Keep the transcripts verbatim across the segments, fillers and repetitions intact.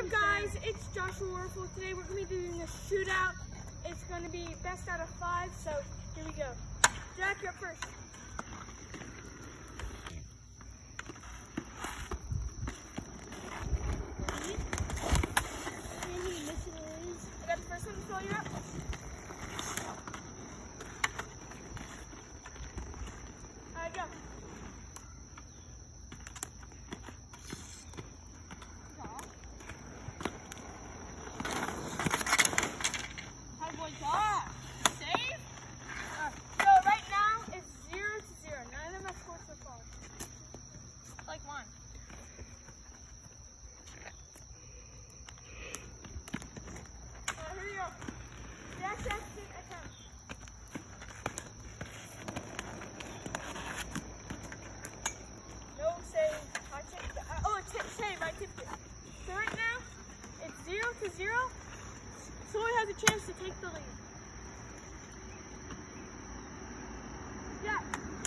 guys, it's Joshua Warful. Today we're going to be doing a shootout. It's going to be best out of five, so here we go. Jack, you're up first. I got the first one, so you're up. Alright, go. Like one. Uh, here we go. Jack, Jack, take a count. No save. I tipped it. Uh, oh, tip save. I tipped it. So right now, it's zero to zero. Someone has a chance to take the lead. Jack.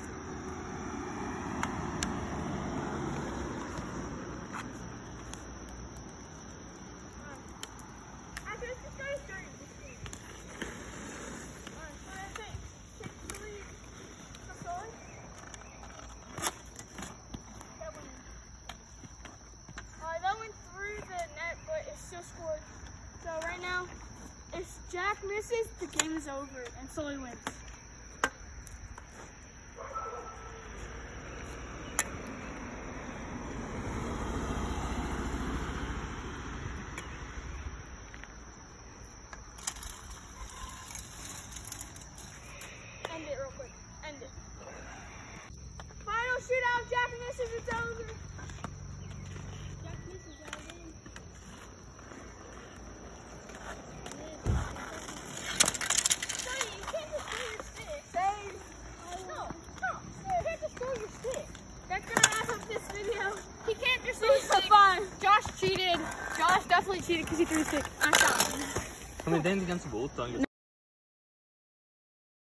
Still scored. So right now, if Jack misses, the game is over and Sully wins. End it real quick. End it. Final shootout. Jack misses. It's over. Jack misses. Out of game. That's gonna wrap up this video. He can't just lose a five. Josh cheated. Josh definitely cheated because he threw a stick. I shot him. Kan vi den ganze Boot